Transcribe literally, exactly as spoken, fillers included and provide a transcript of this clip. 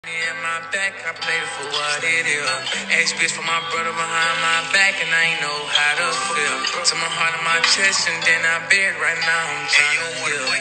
In my back, I played it for what it is. Ask bitch for my brother behind my back, and I ain't know how to feel. To my heart and my chest, and then I bed right now, I'm trying to heal.